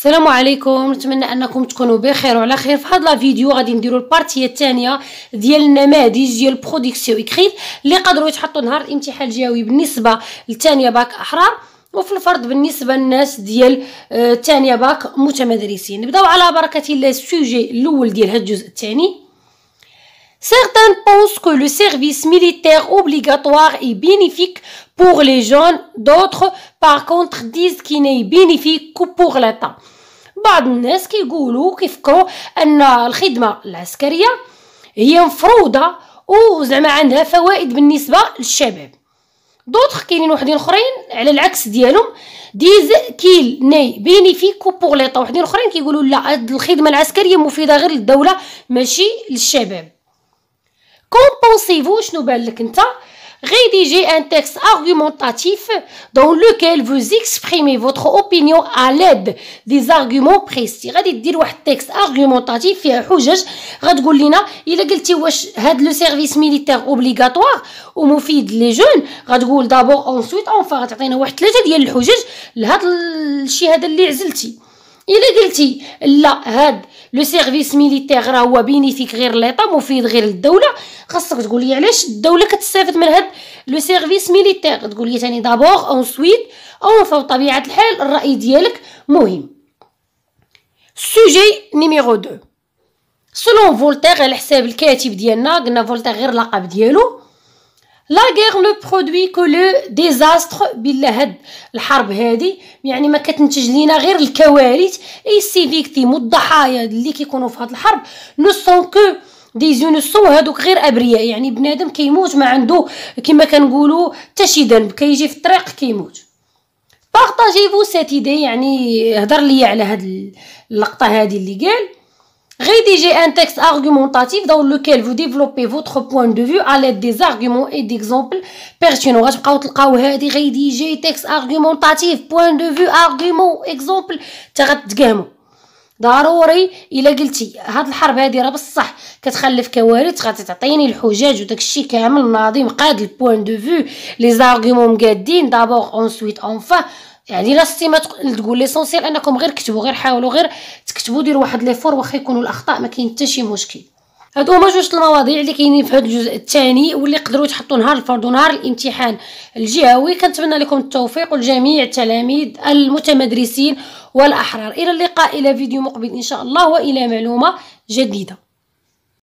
السلام عليكم، نتمنى انكم تكونوا بخير وعلى خير. في هذا الفيديو غادي نديروا البارتيه الثانيه ديال النماذج ديال برودكسيون اكريت اللي قدروا يتحطوا نهار الامتحان الجوي بالنسبه للثانيه باك احرار، وفي الفرض بالنسبه للناس ديال الثانيه باك متمدرسين. نبداو على بركه الله. السوجي الاول ديال هذا الجزء الثاني. Certains pensent que le service militaire obligatoire est bénéfique pour les jeunes, d'autres par contre disent qu'il n'est bénéfique que pour l'État. بعض الناس كيفكروا ان الخدمه العسكريه هي مفروضه وزعما عندها فوائد بالنسبه للشباب. دوطخ كاينين وحدين اخرين على العكس ديالهم، ديز كيل ني بينيفيك بور ليطا، وحدين اخرين كيقولوا لا، هاد الخدمه العسكريه مفيده غير للدوله ماشي للشباب. Qu'en pensez-vous? شنو بان لك انت؟ Rédigez un texte argumentatif dans lequel vous exprimez votre opinion à l'aide des arguments précis. غادي دير واحد تكست argumentatif فيها حجج، غتقول لنا الا قلتي واش هاد لو سيرفيس ميليتير اوبليغاتوار ومفيد لي جون، غتقول دابور اونسويت اونفا، غتعطينا واحد 3 ديال الحجج لهاد الشيء هذا اللي عزلتي. الا قلتي لا، هاد لو سيرفيس ميليتير راه هو بينيفيك غير ليطا، مفيد غير للدوله، خاصك تقولي علاش الدوله كتستافد من هاد لو سيرفيس ميليتير. تقولي ثاني دابور اونسويت اونفا، بطبيعه الحال الراي ديالك مهم. سوجي نيميرو 2. سولون فولتير، على حساب الكاتب ديالنا، قلنا فولتير غير اللقب ديالو، لا غير لو برودوي كو لو ديزاستر، بالله هاد الحرب هادي يعني ما كتنتج لينا غير الكوارث. اي سي فيكتيم، والضحايا اللي كيكونوا في هاد الحرب نو سون كو دي زونسون، هادوك غير ابرياء، يعني بنادم كيموت ما عنده كما كنقولوا حتى شي ذنب، كيجي في الطريق كيموت. بارطاجيفو سيت ايدي، يعني هضر لي على هاد اللقطه هادي اللي قال. Rédigez un texte argumentatif dans lequel vous développez votre point de vue à l'aide des arguments et d'exemples pertinents. غتبقاو تلقاو هادي rédiger texte argumentatif point de vue argument exemple، حتى غتتقاموا ضروري. الا قلتي هاد الحرب هادي راه بصح كتخلف كوارث، غتعطيني الحجاج وداك الشيء كامل ناضي مقاد البوين دو فيو لي زارغومون مقادين دابور اونسويت اونفا. يعني لا ستيما تقول ليسونسيال انكم غير كتبوا، غير حاولوا غير تكتبوا، ديروا واحد ليفور واخا يكونوا الاخطاء ما كاين حتى شي مشكل. هادو هما جوج المواضيع اللي كاينين في هذا الجزء الثاني واللي يقدروا يتحطوا نهار الفرض ونهار الامتحان الجهوي. كنتمنى لكم التوفيق ولجميع التلاميذ المتمدرسين والاحرار. الى اللقاء، الى فيديو مقبل ان شاء الله، والى معلومه جديده.